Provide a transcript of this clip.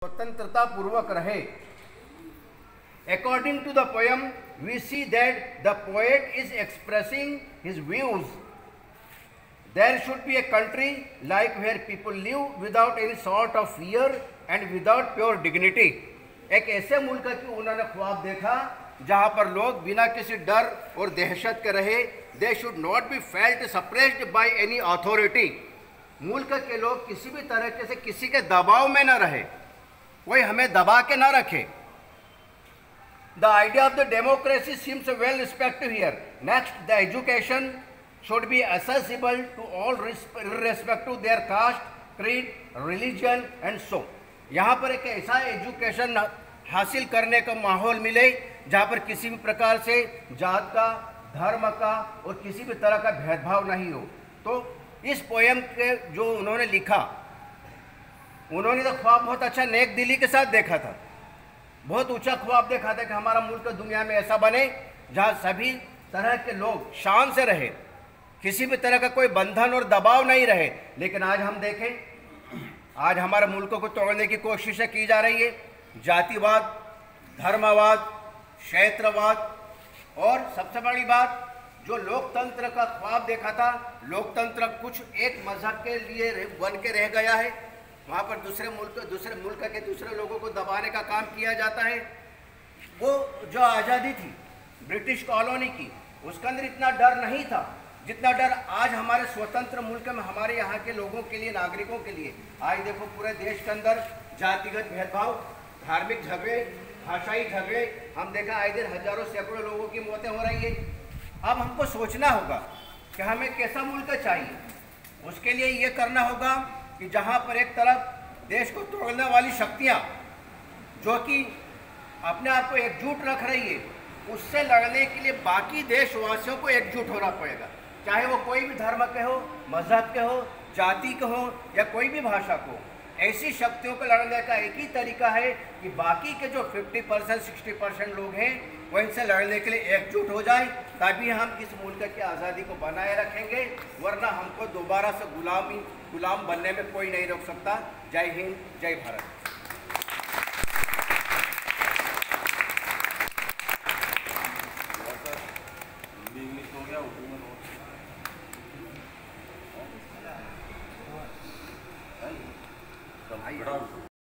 स्वतंत्रता पूर्वक रहे। According to the poem, we see that the poet is expressing his views. There should be a country like where people live without any sort of fear and without pure dignity. एक ऐसे मुल्क की उन्होंने ख्वाब देखा जहाँ पर लोग बिना किसी डर और दहशत के रहे। They should not be felt suppressed by any authority. मुल्क के लोग किसी भी तरह से किसी के दबाव में न रहे, कोई हमें दबा के न रखे। The idea of the democracy seems well respected here. Next, the education should be accessible to all irrespective of their caste, creed, religion and so. यहाँ पर एक ऐसा एजुकेशन हासिल करने का माहौल मिले जहाँ पर किसी भी प्रकार से जात का, धर्म का और किसी भी तरह का भेदभाव नहीं हो। तो इस पोएम के जो उन्होंने लिखा, उन्होंने तो ख्वाब बहुत अच्छा नेक दिली के साथ देखा था, बहुत ऊंचा ख्वाब देखा था कि हमारा मुल्क दुनिया में ऐसा बने जहाँ सभी तरह के लोग शान से रहे, किसी भी तरह का कोई बंधन और दबाव नहीं रहे। लेकिन आज हम देखें, आज हमारे मुल्क को तोड़ने की कोशिशें की जा रही है। जातिवाद, धर्मवाद, क्षेत्रवाद और सबसे बड़ी बात, जो लोकतंत्र का ख्वाब देखा था, लोकतंत्र कुछ एक मजहब के लिए बन के रह गया है। वहाँ पर दूसरे मुल्क के दूसरे लोगों को दबाने का काम किया जाता है। वो जो आज़ादी थी ब्रिटिश कॉलोनी की, उसके अंदर इतना डर नहीं था जितना डर आज हमारे स्वतंत्र मुल्क में हमारे यहाँ के लोगों के लिए, नागरिकों के लिए। आज देखो पूरे देश के अंदर जातिगत भेदभाव, धार्मिक झगड़े, भाषाई झगड़े, हम देखा आए दिन हजारों सैकड़ों लोगों की मौतें हो रही है। अब हमको सोचना होगा कि हमें कैसा मुल्क चाहिए। उसके लिए ये करना होगा कि जहाँ पर एक तरफ देश को तोड़ने वाली शक्तियाँ जो कि अपने आप को एकजुट रख रही है, उससे लड़ने के लिए बाकी देशवासियों को एकजुट होना पड़ेगा, चाहे वो कोई भी धर्म के हो, मजहब के हो, जाति के हो या कोई भी भाषा को। ऐसी शक्तियों को लड़ने का एक ही तरीका है कि बाकी के जो 50% 60% लोग हैं वो इनसे लड़ने के लिए एकजुट हो जाए, तभी हम इस मुल्क की आज़ादी को बनाए रखेंगे। वरना हमको दोबारा से गुलाम बनने में कोई नहीं रोक सकता। जय हिंद, जय भारत। भाई